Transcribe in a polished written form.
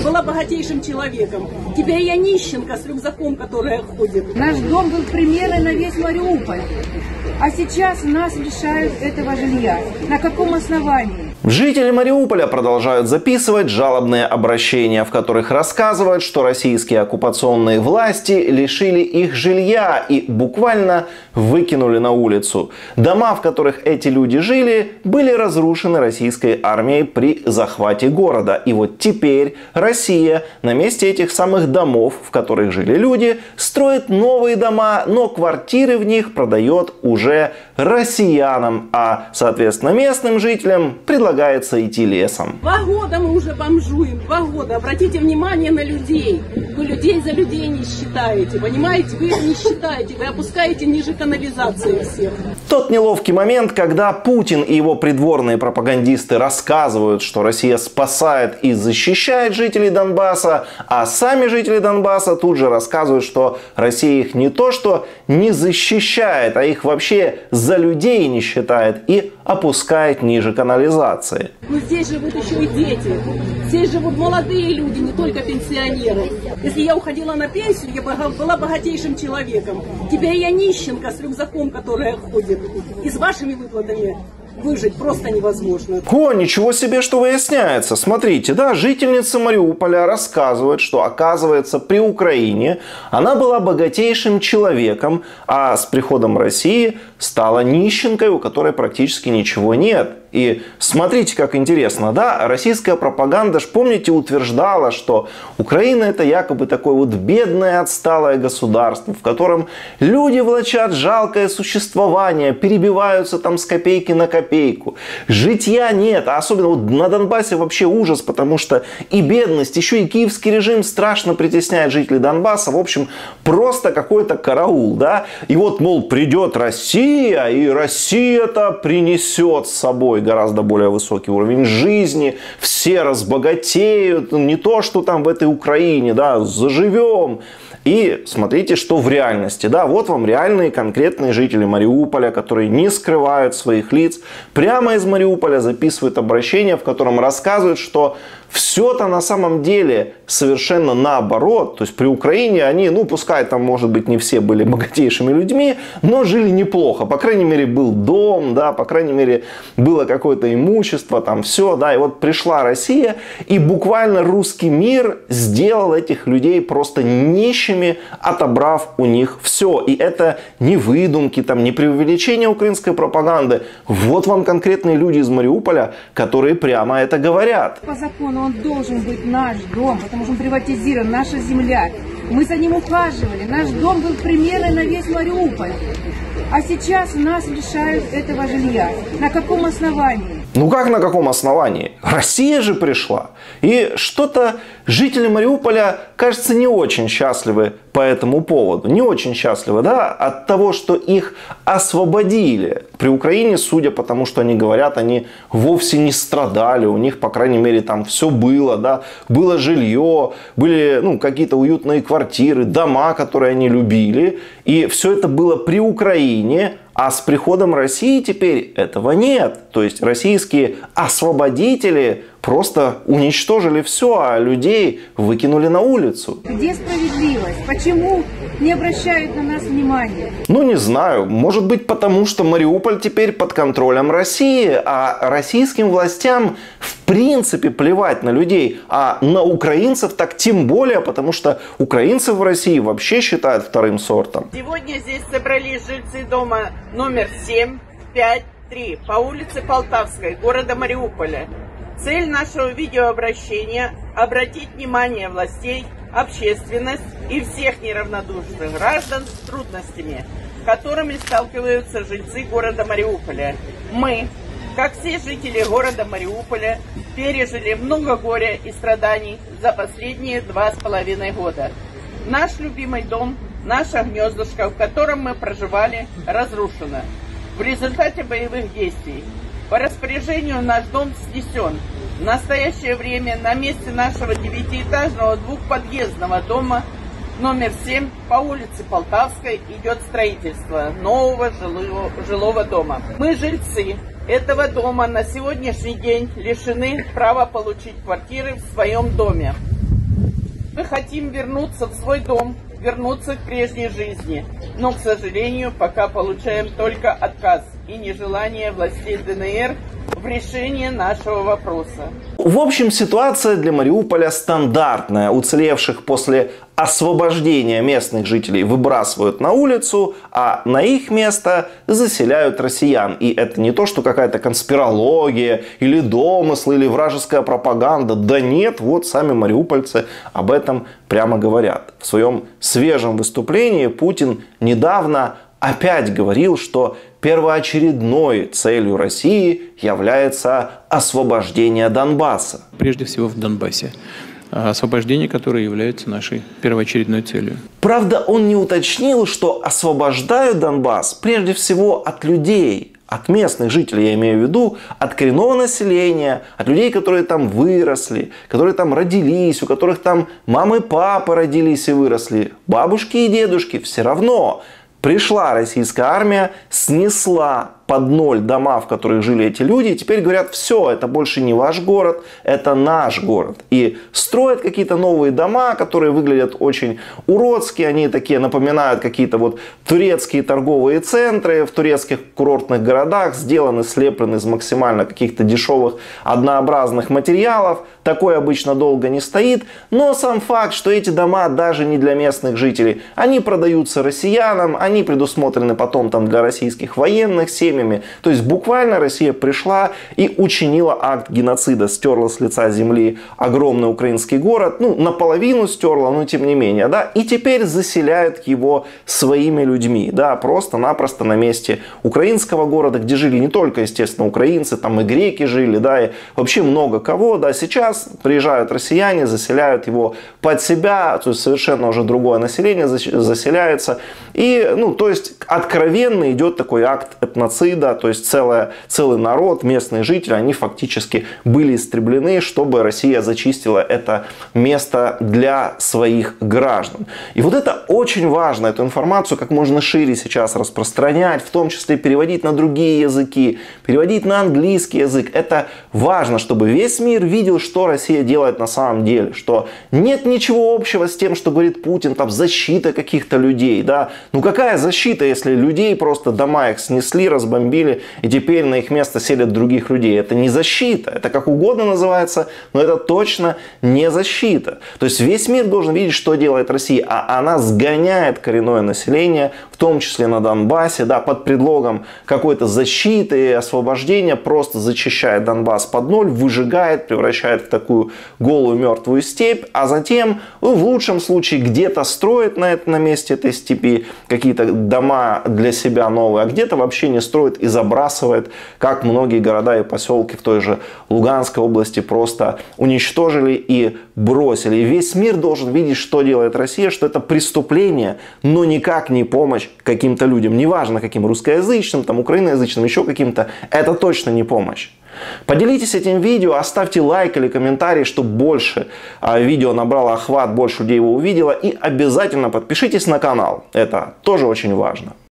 была богатейшим человеком. Теперь я нищенка с рюкзаком, которая ходит. Наш дом был примером на весь Мариуполь. А сейчас нас лишают этого жилья. На каком основании? Жители Мариуполя продолжают записывать жалобные обращения, в которых рассказывают, что российские оккупационные власти лишили их жилья и буквально выкинули на улицу. Дома, в которых эти люди жили, были разрушены российской армией при захвате города. И вот теперь Россия на месте этих самых домов, в которых жили люди, строит новые дома, но квартиры в них продает уже россиянам, а, соответственно, местным жителям предлагается идти лесом. 2 года мы уже бомжуем, 2 года. Обратите внимание на людей. Вы людей за людей не считаете, понимаете? Вы их не считаете, вы опускаете ниже канализации всех. Тот неловкий момент, когда Путин и его придворные пропагандисты рассказывают, что Россия спасает и защищает жителей Донбасса, а сами жители Донбасса тут же рассказывают, что Россия их не то что не защищает, а их вообще за людей не считает и опускает ниже канализации. Но здесь живут еще и дети. Здесь живут молодые люди, не только пенсионеры. Если я уходила на пенсию, я была богатейшим человеком. Теперь я нищенка с рюкзаком, которая ходит. И с вашими выплатами выжить просто невозможно. О, ничего себе, что выясняется. Смотрите, да, жительница Мариуполя рассказывает, что, оказывается, при Украине она была богатейшим человеком, а с приходом России стала нищенкой, у которой практически ничего нет. И смотрите, как интересно, да, российская пропаганда, помните, утверждала, что Украина это якобы такое вот бедное отсталое государство, в котором люди влачат жалкое существование, перебиваются там с копейки на копейку. Житья нет, а особенно вот на Донбассе вообще ужас, потому что и бедность, еще и киевский режим страшно притесняет жителей Донбасса. В общем, просто какой-то караул, да. И вот, мол, придет Россия, и Россия-то принесет с собой гораздо более высокий уровень жизни, все разбогатеют, не то, что там в этой Украине, да, заживем. И смотрите, что в реальности. Да, вот вам реальные конкретные жители Мариуполя, которые не скрывают своих лиц, прямо из Мариуполя записывают обращение, в котором рассказывают, что все-то на самом деле совершенно наоборот. То есть при Украине они, ну пускай там может быть не все были богатейшими людьми, но жили неплохо. По крайней мере был дом, да, по крайней мере было какое-то имущество, там все, да. И вот пришла Россия и буквально русский мир сделал этих людей просто нищими, отобрав у них все. И это не выдумки, там, не преувеличение украинской пропаганды. Вот вам конкретные люди из Мариуполя, которые прямо это говорят. По закону он должен быть наш дом, потому что он приватизирован, наша земля. Мы за ним ухаживали. Наш дом был примером на весь Мариуполь. А сейчас нас лишают этого жилья. На каком основании? Ну как на каком основании? Россия же пришла. И что-то жители Мариуполя, кажется, не очень счастливы по этому поводу. Не очень счастливы, да, от того, что их освободили. При Украине, судя по тому, что они говорят, они вовсе не страдали. У них, по крайней мере, там все было, да. Было жилье, были, ну, какие-то уютные квартиры, дома, которые они любили. И все это было при Украине. А с приходом России теперь этого нет. То есть российские освободители просто уничтожили все, а людей выкинули на улицу. Где справедливость? Почему не обращают на нас внимания? Ну не знаю. Может быть потому, что Мариуполь теперь под контролем России, а российским властям в принципе плевать на людей, а на украинцев так тем более, потому что украинцев в России вообще считают вторым сортом. Сегодня здесь собрались жильцы дома номер 7, 5, 3 по улице Полтавской, города Мариуполя. Цель нашего видеообращения – обратить внимание властей, общественность и всех неравнодушных граждан с трудностями, с которыми сталкиваются жильцы города Мариуполя. Мы, как все жители города Мариуполя, пережили много горя и страданий за последние 2,5 года. Наш любимый дом, наше гнездышко, в котором мы проживали, разрушено. В результате боевых действий по распоряжению наш дом снесен. В настоящее время на месте нашего 9-этажного двухподъездного дома номер 7 по улице Полтавской идет строительство нового жилого дома. Мы, жильцы этого дома, на сегодняшний день лишены права получить квартиры в своем доме. Мы хотим вернуться в свой дом, вернуться к прежней жизни, но, к сожалению, пока получаем только отказ и нежелание властей ДНР в решении нашего вопроса. В общем, ситуация для Мариуполя стандартная. Уцелевших после освобождения местных жителей выбрасывают на улицу, а на их место заселяют россиян. И это не то, что какая-то конспирология, или домысл, или вражеская пропаганда. Да нет, вот сами мариупольцы об этом прямо говорят. В своем свежем выступлении Путин недавно опять говорил, что первоочередной целью России является освобождение Донбасса. Прежде всего в Донбассе. Освобождение, которое является нашей первоочередной целью. Правда, он не уточнил, что освобождают Донбасс прежде всего от людей, от местных жителей, я имею в виду, от коренного населения, от людей, которые там выросли, которые там родились, у которых там мамы, папы родились и выросли, бабушки и дедушки. Все равно пришла российская армия, снесла под ноль дома, в которых жили эти люди, и теперь говорят: все, это больше не ваш город, это наш город. И строят какие-то новые дома, которые выглядят очень уродски, они такие напоминают какие-то вот турецкие торговые центры в турецких курортных городах, сделаны, слеплены из максимально каких-то дешевых однообразных материалов. Такое обычно долго не стоит, но сам факт, что эти дома даже не для местных жителей, они продаются россиянам, они предусмотрены потом там для российских военных семей. То есть буквально Россия пришла и учинила акт геноцида, стерла с лица земли огромный украинский город, ну наполовину стерла, но тем не менее, да, и теперь заселяет его своими людьми, да, просто-напросто на месте украинского города, где жили не только, естественно, украинцы, там и греки жили, да, и вообще много кого, да, сейчас приезжают россияне, заселяют его под себя, то есть совершенно уже другое население заселяется, и, ну, то есть откровенно идет такой акт этноцида. То есть целый народ, местные жители, они фактически были истреблены, чтобы Россия зачистила это место для своих граждан. И вот это очень важно, эту информацию как можно шире сейчас распространять, в том числе переводить на другие языки, переводить на английский язык. Это важно, чтобы весь мир видел, что Россия делает на самом деле, что нет ничего общего с тем, что говорит Путин, там защита каких-то людей, да. Ну какая защита, если людей просто дома их снесли, разбомбили, и теперь на их место селят других людей? Это не защита, это как угодно называется, но это точно не защита. То есть весь мир должен видеть, что делает Россия, а она сгоняет коренное население, в том числе на Донбассе, да, под предлогом какой-то защиты и освобождения, просто зачищает Донбасс под ноль, выжигает, превращает в такую голую мертвую степь, а затем, ну, в лучшем случае, где-то строит на месте этой степи какие-то дома для себя новые, а где-то вообще не строит и забрасывает, как многие города и поселки в той же Луганской области просто уничтожили и бросили. И весь мир должен видеть, что делает Россия, что это преступление, но никак не помощь каким-то людям. Неважно каким, русскоязычным, там, украиноязычным, еще каким-то, это точно не помощь. Поделитесь этим видео, оставьте лайк или комментарий, чтобы больше видео набрало охват, больше людей его увидело. И обязательно подпишитесь на канал, это тоже очень важно.